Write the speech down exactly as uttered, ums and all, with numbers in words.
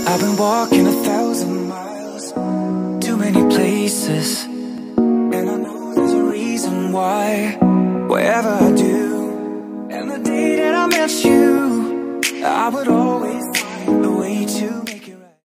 I've been walking a thousand miles, too many places, and I know there's a reason why. Wherever I do, and the day that I met you, I would always